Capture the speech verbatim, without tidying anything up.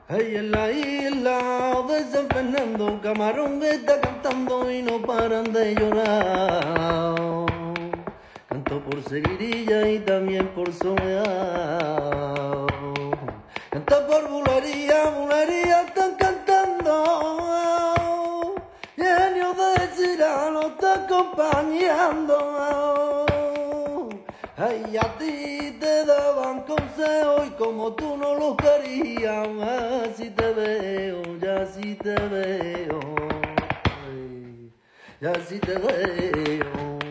Hey, en la isla de San Fernando, camarón que está cantando y no paran de llorar. Canto por seguirilla y también por solear. Canto por bulería, bulería están cantando. Genio de Cirano está acompañando. Ay, a ti te daban consejos y como tú no los querías, así te veo, ya sí te veo, ay, ya sí te veo.